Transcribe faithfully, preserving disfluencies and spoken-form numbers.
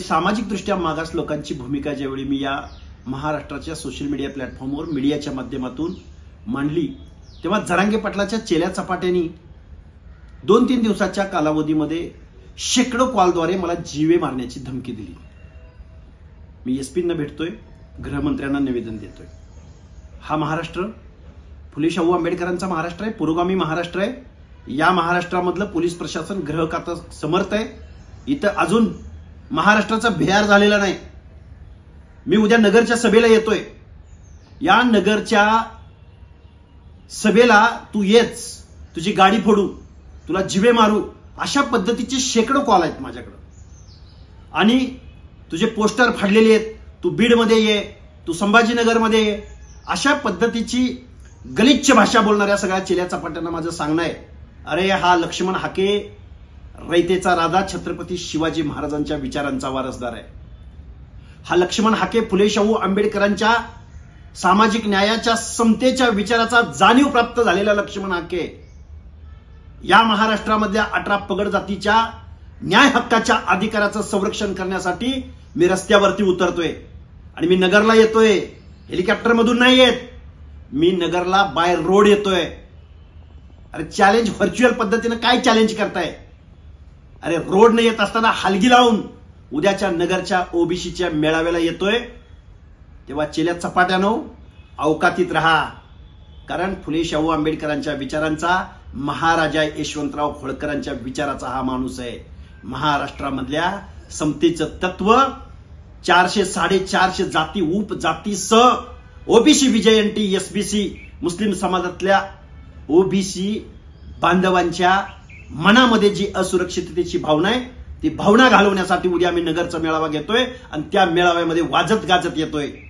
सामाजिकदृष्ट्या मागास लोकांची भूमिका ज्यावेळी मी या महाराष्ट्राच्या सोशल मीडिया प्लॅटफॉर्मवर मीडियाच्या माध्यमातून मांडली तेव्हा जरांगे पाटलाच्या चेल्या चपाट्यांनी दोन तीन दिवसाच्या कालावधीमध्ये शेकडो कॉलद्वारे मला जीवे मारण्याची धमकी दिली। मी एसपींना भेटतोय, गृहमंत्र्यांना निवेदन देतोय। हा महाराष्ट्र फुले शाहू आंबेडकरांचा महाराष्ट्र आहे, पुरोगामी महाराष्ट्र आहे। या महाराष्ट्रामधलं पोलीस प्रशासन गृह खातं समर्थ आहे। इथं अजून महाराष्ट्राचा भियार झालेला नाही। मी उद्या नगरच्या सभेला येतोय, या नगरच्या सभेला तू येच, तुझी गाडी फोडू, तुला जिवे मारू, अशा पद्धतीचे शेकडो कॉल आहेत माझ्याकडे। आणि तुझे पोस्टर फाडलेले आहेत, तू बीडमध्ये ये, तू संभाजीनगरमध्ये ये, अशा पद्धतीची गलिच्छ भाषा बोलणाऱ्या सगळ्या चेल्या चपाट्यांना माझं सांगणं आहे, अरे हा लक्ष्मण हाके रयतेचा राजा छत्रपती शिवाजी महाराजांच्या विचारांचा वारसदार आहे। हा लक्ष्मण हाके फुले शाहू आंबेडकरांच्या सामाजिक न्यायाच्या समतेच्या विचाराचा जाणीव प्राप्त झालेला लक्ष्मण हाके या महाराष्ट्रामधल्या अठरा पगड जातीच्या न्याय हक्काच्या अधिकाराचं संरक्षण करण्यासाठी मी रस्त्यावरती उतरतोय। आणि मी नगरला येतोय, हेलिकॉप्टर मधून नाही येत, मी नगरला बाय रोड येतोय। अरे चॅलेंज व्हर्च्युअल पद्धतीने काय चॅलेंज करताय? अरे रोड न येत असताना हलगी लावून उद्याच्या नगरच्या ओबीसीच्या मेळाव्याला येतोय, तेव्हा चेल्या चपाट्यानो अवकातीत राहा। कारण फुले शाहू आंबेडकरांच्या विचारांचा, महाराजा यशवंतराव होळकरांच्या विचाराचा हा माणूस आहे। महाराष्ट्रामधल्या समतेचं तत्व, चारशे साडेचारशे जाती उपजाती सह ओबीसी विजयंती एसबीसी मुस्लिम समाजातल्या ओबीसी बांधवांच्या मनामध्ये जी असुरक्षिततेची भावना आहे ती भावना घालवण्यासाठी उद्या आम्ही नगरचा मेळावा घेतोय आणि त्या मेळाव्यामध्ये वाजत गाजत येतोय।